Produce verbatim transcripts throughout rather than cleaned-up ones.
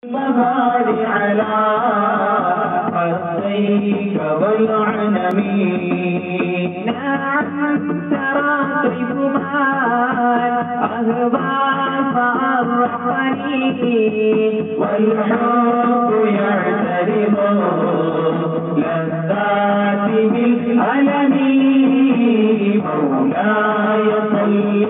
المغار على خديك والعنم نعم ترى طيبها أهبى فأرحني والحب يعترض لذات بالألم مولاي صل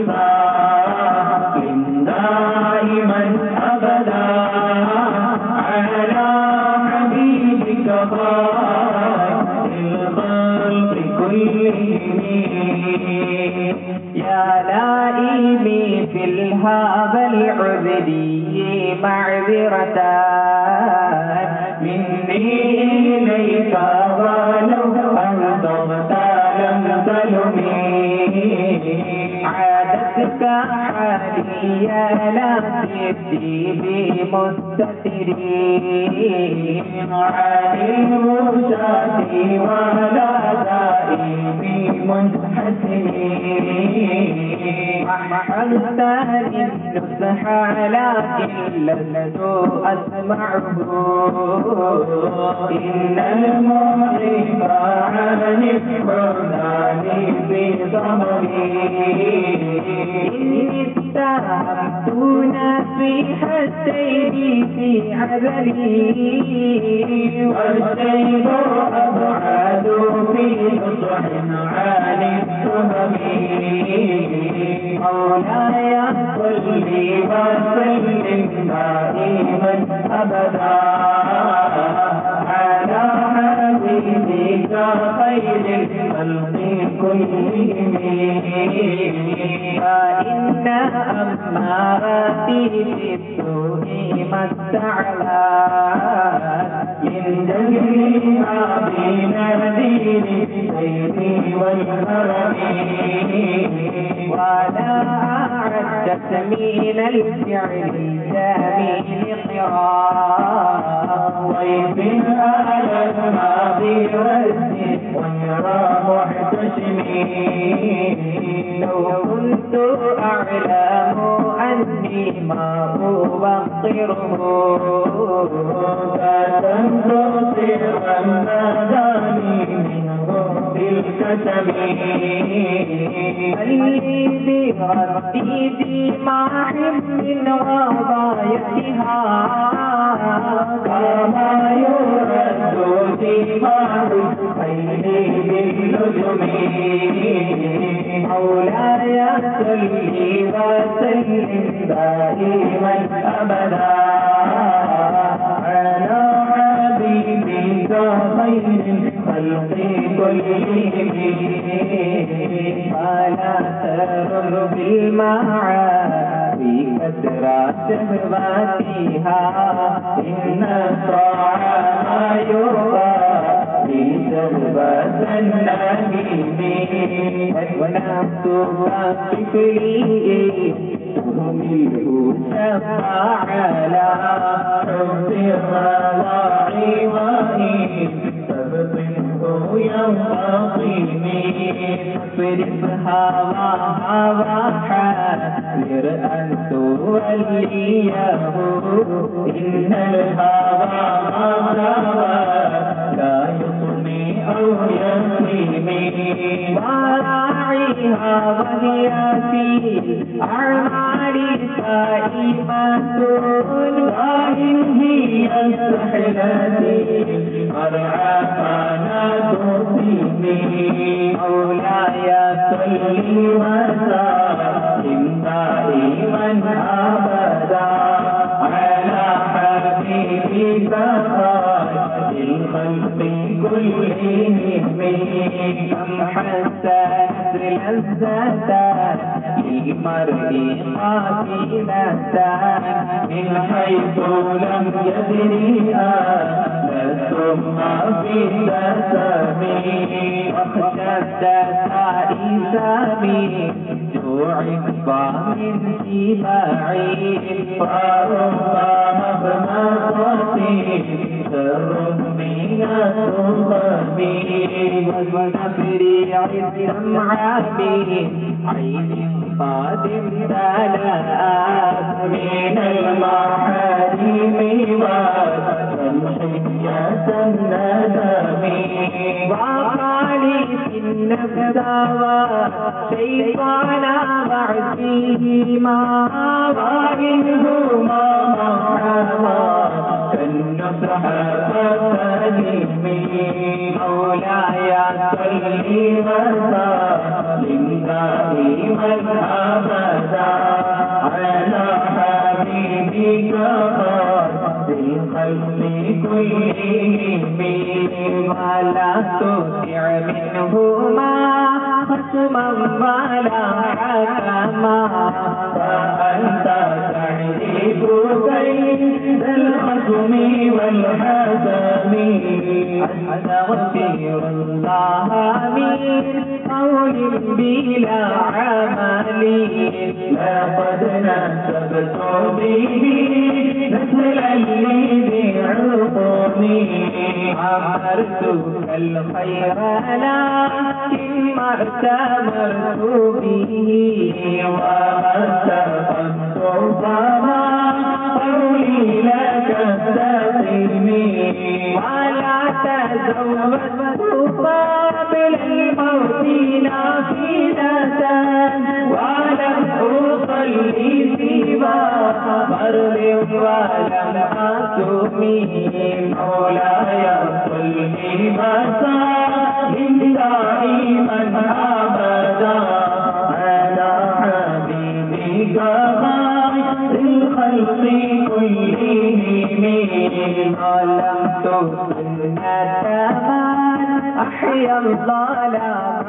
وسلم دائما أبدا على حبيبك خير الخلق كلهم يا لائمي في الهاب العبدي معذرتان مني إليك ولو أن تغتال تلمي عادتك حالي يا لا تبدي بمستترين عن المرشد ولا دائم منحسنين أحببت النصح لكن لست أسمعه إن المحب عن الحرمان بضمري إني اتهمت نصيحتين في عذري والشيب أبعد في نصح عن التهم مولاي صل وسلم دائما أبدا على حبيبك خير الخلق كلهم فإن أماراتي في السوء ما استعلات من جميعها بين دين السير والكرم ولا أعدت من الفعل الجميل قراء ضيف على الماضي والسر غير محتشم لو كنت أعلم أني ما أبصره كتمت سرا ناداني منه بالكتم هلي بردي دماء من غضايتها كما يرد دماء الخيل بالنجم مولاي صل وسلم دائما أبدا على حبيبك خير الخلق كلهم فلا ترر بالمعاصي كثرة شهواتها إن الطعام يرضى بشهوة النبي والنفس كطفلي تهمله شفع على حب الرضاع وإن تبطنه ينقضي اصرف هواها وحاذر أن توليه إن الهوى غضبا لا يطمي أو يسيمي وراعيها وهي في الأعمال سائمة وإن هي السحلة مرعى فلا تصيبي مولاي صل وسلم دائما أبدا على حبيبك خير الخلق كلهم كم حسنت لذتان للمرء قاتلتان من حيث لم يدريها ثم في التسامي وخشت سائسامي جوع من سباعي فربما مغمصتي شر من الرغم ونفريع السمعة عين قادم ثلاث من المحارم نفسا شيطانا بعدهما وإنهما معهما كالنصح فسلمي مولاي صل وسلم دائما أبدا على حبيبك بالخلق كلهم ولا تطع منهما خصما ولا حكما فأنت تعرف كيد الخصم والحكم أستغفر الله من قول بلا عمل لقد نسبت به نسلا لذي عقومي عمرتك الخير لكن ما اعتمرت به وما استقمت فما قولي لك استقيمي ولا تزودت قبل الموت نافذة ولم أصلي سوى فرد ولم أسمي مولاي صل وسلم دائما أبدا على حبيبك خير الخلق كلهم علمت سنة من أحيا الظلام